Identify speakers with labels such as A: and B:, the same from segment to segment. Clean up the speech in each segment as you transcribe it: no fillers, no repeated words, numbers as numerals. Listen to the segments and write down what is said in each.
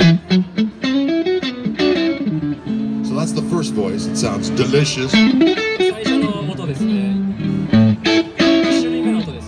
A: So that's the first voice. It sounds delicious.
B: 最初の音ですね。1種類目の音です。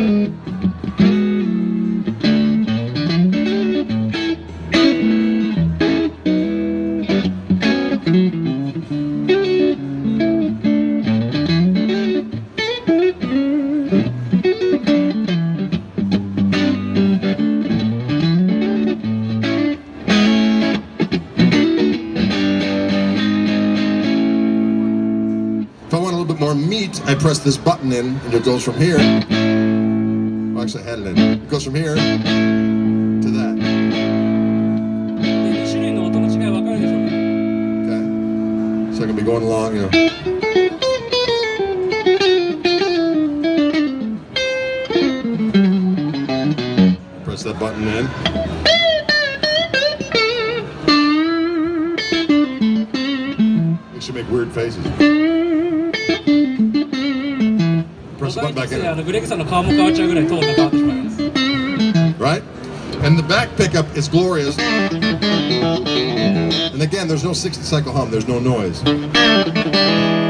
A: More meat, I press this button in and it goes from here. Well, actually, I had it in. It goes from here to that. Okay. So I can be going along, you know. Press that button in. You should make weird faces. Press the button back in. Right? And the back pickup is glorious. And again, there's no 60 cycle hum, there's no noise.